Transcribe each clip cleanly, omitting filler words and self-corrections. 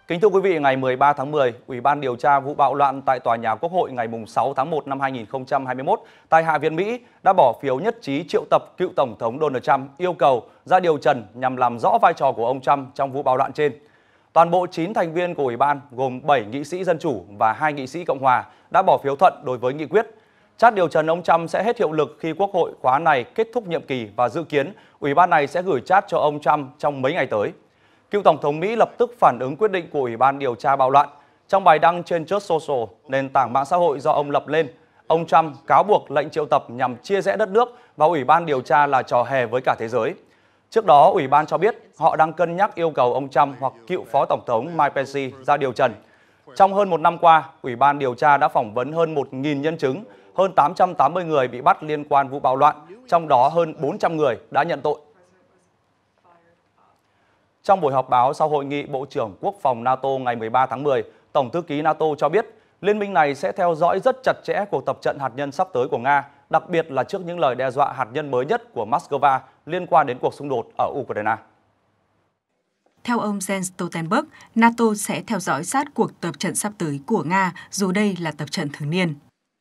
Kính thưa quý vị, ngày 13 tháng 10, Ủy ban điều tra vụ bạo loạn tại tòa nhà Quốc hội ngày 6 tháng 1 năm 2021 tại Hạ viện Mỹ đã bỏ phiếu nhất trí triệu tập cựu Tổng thống Donald Trump yêu cầu ra điều trần nhằm làm rõ vai trò của ông Trump trong vụ bạo loạn trên. Toàn bộ 9 thành viên của Ủy ban gồm 7 nghị sĩ Dân Chủ và 2 nghị sĩ Cộng Hòa đã bỏ phiếu thuận đối với nghị quyết. Chát điều trần ông Trump sẽ hết hiệu lực khi Quốc hội khóa này kết thúc nhiệm kỳ và dự kiến Ủy ban này sẽ gửi chát cho ông Trump trong mấy ngày tới. Cựu Tổng thống Mỹ lập tức phản ứng quyết định của Ủy ban điều tra bạo loạn. Trong bài đăng trên Truth Social, nền tảng mạng xã hội do ông lập lên, ông Trump cáo buộc lệnh triệu tập nhằm chia rẽ đất nước và Ủy ban điều tra là trò hề với cả thế giới. Trước đó, Ủy ban cho biết họ đang cân nhắc yêu cầu ông Trump hoặc cựu Phó Tổng thống Mike Pence ra điều trần. Trong hơn một năm qua, Ủy ban điều tra đã phỏng vấn hơn 1.000 nhân chứng, hơn 880 người bị bắt liên quan vụ bạo loạn, trong đó hơn 400 người đã nhận tội. Trong buổi họp báo sau hội nghị Bộ trưởng Quốc phòng NATO ngày 13 tháng 10, Tổng thư ký NATO cho biết liên minh này sẽ theo dõi rất chặt chẽ cuộc tập trận hạt nhân sắp tới của Nga, đặc biệt là trước những lời đe dọa hạt nhân mới nhất của Moscow liên quan đến cuộc xung đột ở Ukraine. Theo ông Jens Stoltenberg, NATO sẽ theo dõi sát cuộc tập trận sắp tới của Nga, dù đây là tập trận thường niên.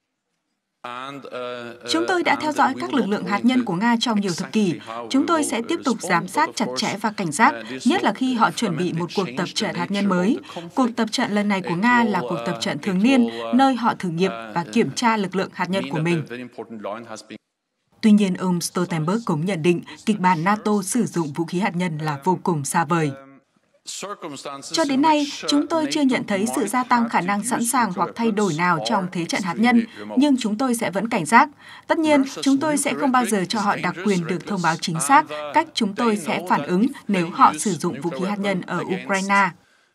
Chúng tôi đã theo dõi các lực lượng hạt nhân của Nga trong nhiều thập kỷ. Chúng tôi sẽ tiếp tục giám sát chặt chẽ và cảnh giác, nhất là khi họ chuẩn bị một cuộc tập trận hạt nhân mới. Cuộc tập trận lần này của Nga là cuộc tập trận thường niên, nơi họ thử nghiệm và kiểm tra lực lượng hạt nhân của mình. Tuy nhiên, ông Stoltenberg cũng nhận định kịch bản NATO sử dụng vũ khí hạt nhân là vô cùng xa vời. Cho đến nay, chúng tôi chưa nhận thấy sự gia tăng khả năng sẵn sàng hoặc thay đổi nào trong thế trận hạt nhân, nhưng chúng tôi sẽ vẫn cảnh giác. Tất nhiên, chúng tôi sẽ không bao giờ cho họ đặc quyền được thông báo chính xác cách chúng tôi sẽ phản ứng nếu họ sử dụng vũ khí hạt nhân ở Ukraine.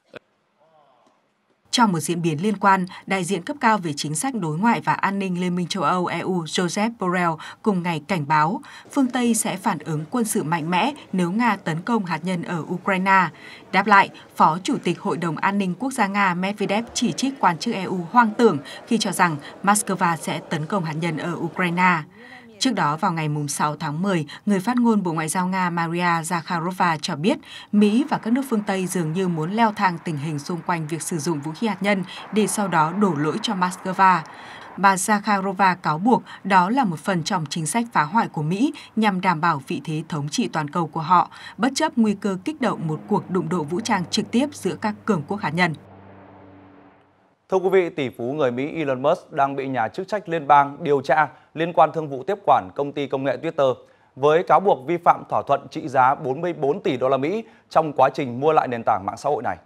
Trong một diễn biến liên quan, đại diện cấp cao về chính sách đối ngoại và an ninh Liên minh châu Âu EU Josep Borrell cùng ngày cảnh báo phương Tây sẽ phản ứng quân sự mạnh mẽ nếu Nga tấn công hạt nhân ở Ukraine. Đáp lại, Phó Chủ tịch Hội đồng An ninh Quốc gia Nga Medvedev chỉ trích quan chức EU hoang tưởng khi cho rằng Moscow sẽ tấn công hạt nhân ở Ukraine. Trước đó, vào ngày 6 tháng 10, người phát ngôn Bộ Ngoại giao Nga Maria Zakharova cho biết Mỹ và các nước phương Tây dường như muốn leo thang tình hình xung quanh việc sử dụng vũ khí hạt nhân để sau đó đổ lỗi cho Moscow. Bà Zakharova cáo buộc đó là một phần trong chính sách phá hoại của Mỹ nhằm đảm bảo vị thế thống trị toàn cầu của họ, bất chấp nguy cơ kích động một cuộc đụng độ vũ trang trực tiếp giữa các cường quốc hạt nhân. Thưa quý vị, tỷ phú người Mỹ Elon Musk đang bị nhà chức trách liên bang điều tra liên quan thương vụ tiếp quản công ty công nghệ Twitter với cáo buộc vi phạm thỏa thuận trị giá 44 tỷ đô la Mỹ trong quá trình mua lại nền tảng mạng xã hội này.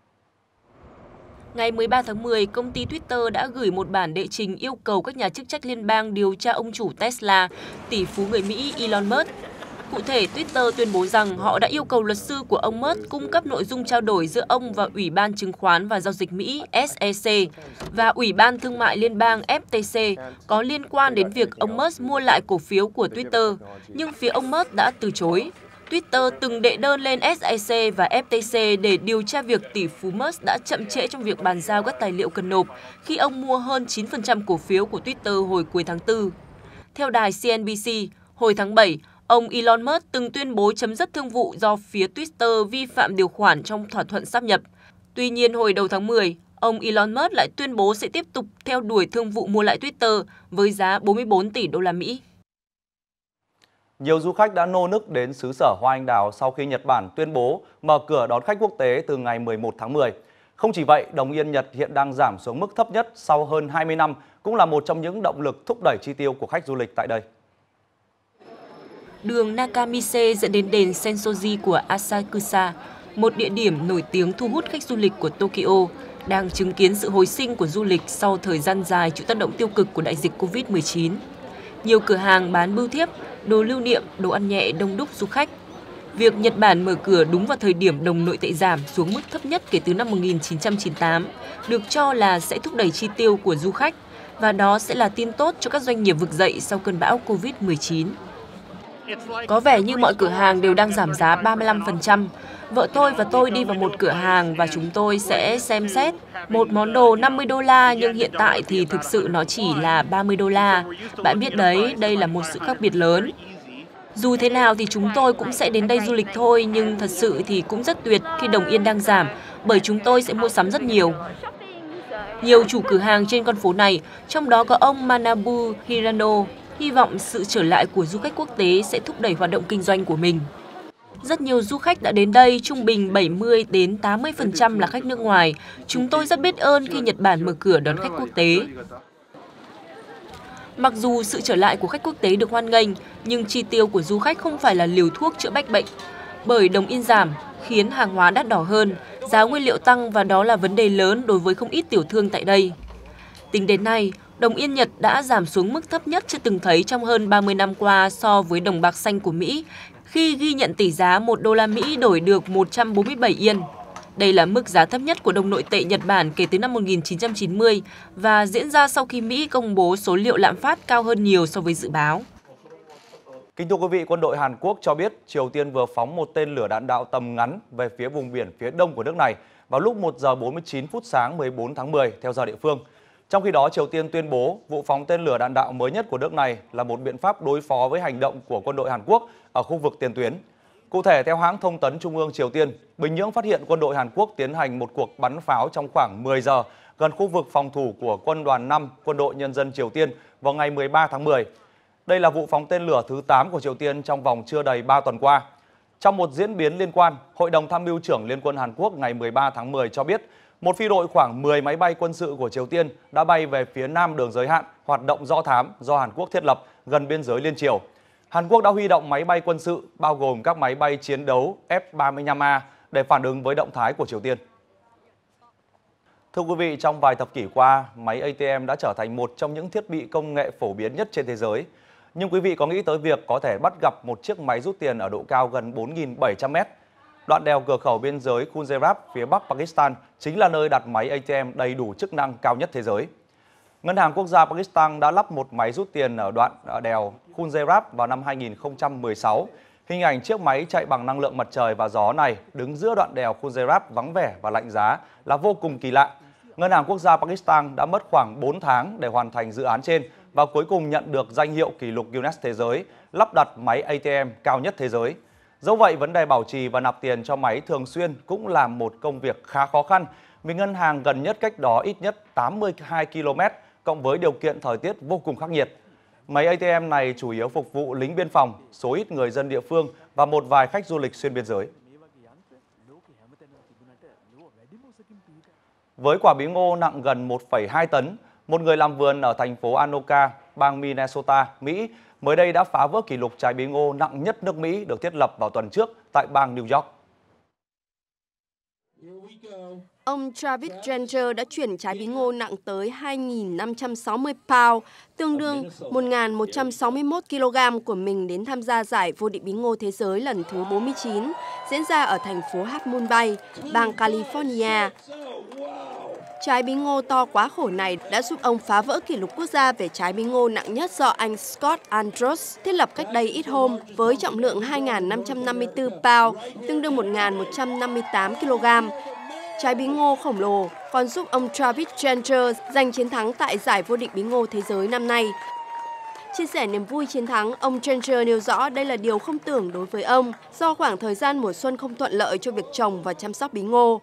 Ngày 13 tháng 10, công ty Twitter đã gửi một bản đệ trình yêu cầu các nhà chức trách liên bang điều tra ông chủ Tesla, tỷ phú người Mỹ Elon Musk. Cụ thể, Twitter tuyên bố rằng họ đã yêu cầu luật sư của ông Musk cung cấp nội dung trao đổi giữa ông và Ủy ban Chứng khoán và Giao dịch Mỹ SEC và Ủy ban Thương mại Liên bang FTC có liên quan đến việc ông Musk mua lại cổ phiếu của Twitter, nhưng phía ông Musk đã từ chối. Twitter từng đệ đơn lên SEC và FTC để điều tra việc tỷ phú Musk đã chậm trễ trong việc bàn giao các tài liệu cần nộp khi ông mua hơn 9% cổ phiếu của Twitter hồi cuối tháng 4. Theo đài CNBC, hồi tháng 7, ông Elon Musk từng tuyên bố chấm dứt thương vụ do phía Twitter vi phạm điều khoản trong thỏa thuận sáp nhập. Tuy nhiên, hồi đầu tháng 10, ông Elon Musk lại tuyên bố sẽ tiếp tục theo đuổi thương vụ mua lại Twitter với giá 44 tỷ đô la Mỹ. Nhiều du khách đã nô nức đến xứ sở hoa anh đào sau khi Nhật Bản tuyên bố mở cửa đón khách quốc tế từ ngày 11 tháng 10. Không chỉ vậy, đồng yên Nhật hiện đang giảm xuống mức thấp nhất sau hơn 20 năm, cũng là một trong những động lực thúc đẩy chi tiêu của khách du lịch tại đây. Đường Nakamise dẫn đến đền Sensoji của Asakusa, một địa điểm nổi tiếng thu hút khách du lịch của Tokyo, đang chứng kiến sự hồi sinh của du lịch sau thời gian dài chịu tác động tiêu cực của đại dịch Covid-19. Nhiều cửa hàng bán bưu thiếp, đồ lưu niệm, đồ ăn nhẹ đông đúc du khách. Việc Nhật Bản mở cửa đúng vào thời điểm đồng nội tệ giảm xuống mức thấp nhất kể từ năm 1998, được cho là sẽ thúc đẩy chi tiêu của du khách, và đó sẽ là tin tốt cho các doanh nghiệp vực dậy sau cơn bão Covid-19. Có vẻ như mọi cửa hàng đều đang giảm giá 35%. Vợ tôi và tôi đi vào một cửa hàng và chúng tôi sẽ xem xét một món đồ 50 đô la nhưng hiện tại thì thực sự nó chỉ là 30 đô la. Bạn biết đấy, đây là một sự khác biệt lớn. Dù thế nào thì chúng tôi cũng sẽ đến đây du lịch thôi, nhưng thật sự thì cũng rất tuyệt khi đồng yên đang giảm. bởi chúng tôi sẽ mua sắm rất nhiều. Nhiều chủ cửa hàng trên con phố này, trong đó có ông Manabu Hirano, hy vọng sự trở lại của du khách quốc tế sẽ thúc đẩy hoạt động kinh doanh của mình. Rất nhiều du khách đã đến đây, trung bình 70 đến 80% là khách nước ngoài. Chúng tôi rất biết ơn khi Nhật Bản mở cửa đón khách quốc tế. Mặc dù sự trở lại của khách quốc tế được hoan nghênh, nhưng chi tiêu của du khách không phải là liều thuốc chữa bách bệnh. Bởi đồng yên giảm khiến hàng hóa đắt đỏ hơn, giá nguyên liệu tăng và đó là vấn đề lớn đối với không ít tiểu thương tại đây. Tính đến nay, đồng yên Nhật đã giảm xuống mức thấp nhất chưa từng thấy trong hơn 30 năm qua so với đồng bạc xanh của Mỹ, khi ghi nhận tỷ giá 1 đô la Mỹ đổi được 147 yên. Đây là mức giá thấp nhất của đồng nội tệ Nhật Bản kể từ năm 1990 và diễn ra sau khi Mỹ công bố số liệu lạm phát cao hơn nhiều so với dự báo. Kính thưa quý vị, quân đội Hàn Quốc cho biết Triều Tiên vừa phóng một tên lửa đạn đạo tầm ngắn về phía vùng biển phía đông của nước này vào lúc 1 giờ 49 phút sáng 14 tháng 10 theo giờ địa phương. Trong khi đó, Triều Tiên tuyên bố vụ phóng tên lửa đạn đạo mới nhất của nước này là một biện pháp đối phó với hành động của quân đội Hàn Quốc ở khu vực tiền tuyến. Cụ thể, theo hãng thông tấn Trung ương Triều Tiên, Bình Nhưỡng phát hiện quân đội Hàn Quốc tiến hành một cuộc bắn pháo trong khoảng 10 giờ gần khu vực phòng thủ của Quân đoàn 5 Quân đội Nhân dân Triều Tiên vào ngày 13 tháng 10. Đây là vụ phóng tên lửa thứ 8 của Triều Tiên trong vòng chưa đầy 3 tuần qua. Trong một diễn biến liên quan, Hội đồng Tham mưu trưởng Liên quân Hàn Quốc ngày 13 tháng 10 cho biết một phi đội khoảng 10 máy bay quân sự của Triều Tiên đã bay về phía nam đường giới hạn hoạt động do thám do Hàn Quốc thiết lập gần biên giới liên Triều. Hàn Quốc đã huy động máy bay quân sự, bao gồm các máy bay chiến đấu F-35A để phản ứng với động thái của Triều Tiên. Thưa quý vị, trong vài thập kỷ qua, máy ATM đã trở thành một trong những thiết bị công nghệ phổ biến nhất trên thế giới. Nhưng quý vị có nghĩ tới việc có thể bắt gặp một chiếc máy rút tiền ở độ cao gần 4.700 mét? Đoạn đèo cửa khẩu biên giới Khunjerab phía bắc Pakistan chính là nơi đặt máy ATM đầy đủ chức năng cao nhất thế giới. Ngân hàng Quốc gia Pakistan đã lắp một máy rút tiền ở đoạn đèo Khunjerab vào năm 2016. Hình ảnh chiếc máy chạy bằng năng lượng mặt trời và gió này đứng giữa đoạn đèo Khunjerab vắng vẻ và lạnh giá là vô cùng kỳ lạ. Ngân hàng Quốc gia Pakistan đã mất khoảng 4 tháng để hoàn thành dự án trên và cuối cùng nhận được danh hiệu kỷ lục Guinness Thế giới lắp đặt máy ATM cao nhất thế giới. Dẫu vậy, vấn đề bảo trì và nạp tiền cho máy thường xuyên cũng là một công việc khá khó khăn vì ngân hàng gần nhất cách đó ít nhất 82 km cộng với điều kiện thời tiết vô cùng khắc nghiệt. Máy ATM này chủ yếu phục vụ lính biên phòng, số ít người dân địa phương và một vài khách du lịch xuyên biên giới. Với quả bí ngô nặng gần 1,2 tấn, một người làm vườn ở thành phố Anoka, bang Minnesota, Mỹ mới đây đã phá vỡ kỷ lục trái bí ngô nặng nhất nước Mỹ được thiết lập vào tuần trước tại bang New York. Ông Travis Granger đã chuyển trái bí ngô nặng tới 2.560 pound, tương đương 1.161 kg của mình đến tham gia giải vô địch bí ngô thế giới lần thứ 49, diễn ra ở thành phố Half Moon Bay, bang California. Trái bí ngô to quá khổ này đã giúp ông phá vỡ kỷ lục quốc gia về trái bí ngô nặng nhất do anh Scott Andros thiết lập cách đây ít hôm với trọng lượng 2.554 pound, tương đương 1.158 kg. Trái bí ngô khổng lồ còn giúp ông Travis Granger giành chiến thắng tại giải vô địch bí ngô thế giới năm nay. Chia sẻ niềm vui chiến thắng, ông Granger nêu rõ đây là điều không tưởng đối với ông do khoảng thời gian mùa xuân không thuận lợi cho việc trồng và chăm sóc bí ngô.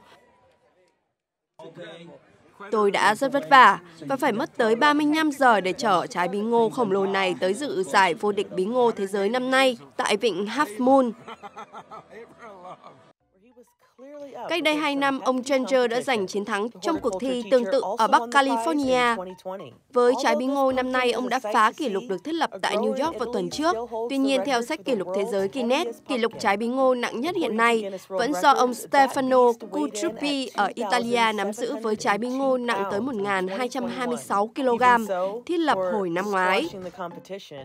Tôi đã rất vất vả và phải mất tới 35 giờ để chở trái bí ngô khổng lồ này tới dự giải vô địch bí ngô thế giới năm nay tại vịnh Half Moon. Cách đây 2 năm, ông Granger đã giành chiến thắng trong cuộc thi tương tự ở Bắc California. Với trái bí ngô năm nay, ông đã phá kỷ lục được thiết lập tại New York vào tuần trước. Tuy nhiên, theo sách kỷ lục thế giới Guinness, kỷ lục trái bí ngô nặng nhất hiện nay vẫn do ông Stefano Cutruppi ở Italia nắm giữ với trái bí ngô nặng tới 1.226 kg, thiết lập hồi năm ngoái.